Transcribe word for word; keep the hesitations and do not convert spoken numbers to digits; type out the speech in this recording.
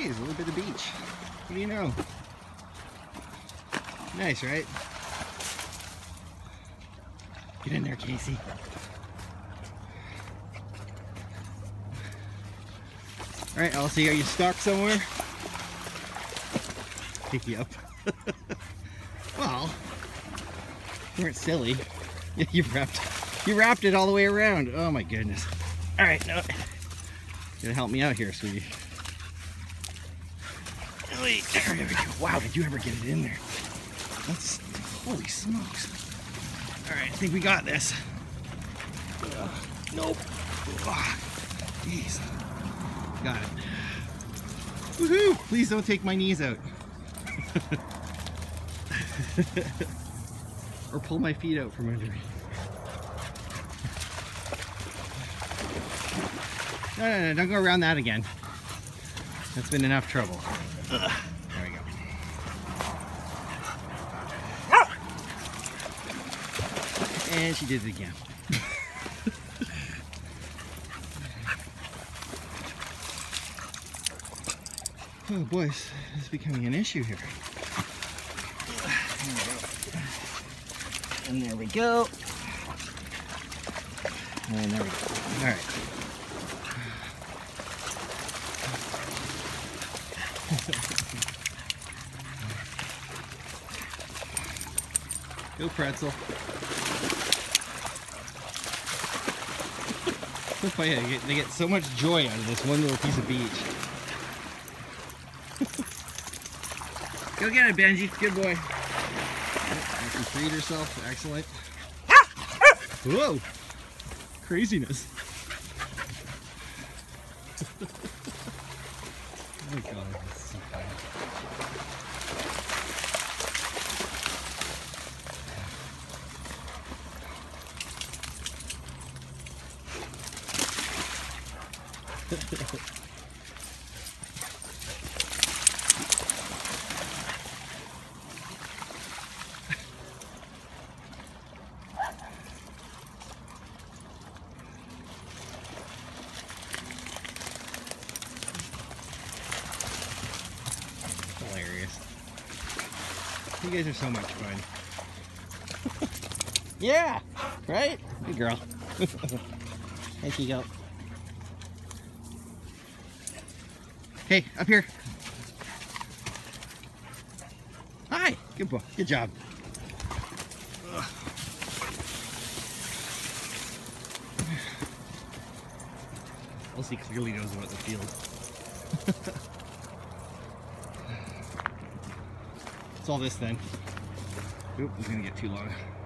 Jeez, a little bit of beach. What do you know? Nice, right? Get in there, Casey. Alright, Elsie, are you stuck somewhere? Pick you up. Well, you weren't silly. You wrapped, you wrapped it all the way around. Oh my goodness. Alright, no. You're gonna help me out here, sweetie. Wait, there we go. Wow, did you ever get it in there? That's, holy smokes. Alright, I think we got this. Uh, nope. Ah, jeez. Got it. Woohoo! Please don't take my knees out. Or pull my feet out from under me. No, no, no, don't go around that again. That's been enough trouble. Ugh. There we go. And she did it again. Oh boy, this is becoming an issue here. And there we go. And there we go. All right. Go pretzel. So funny, they get, they get so much joy out of this one little piece of beach. Go get it, Benji. Good boy. She freed herself. Excellent. Whoa! Craziness. Oh my god, this is so funny. Hilarious. You guys are so much fun. Yeah, right? Good girl. There you go. Hey, up here. Hi. Good boy. Good job. Ugh. Elsie clearly knows about the field. It's all this then. Oop, it's gonna get too long.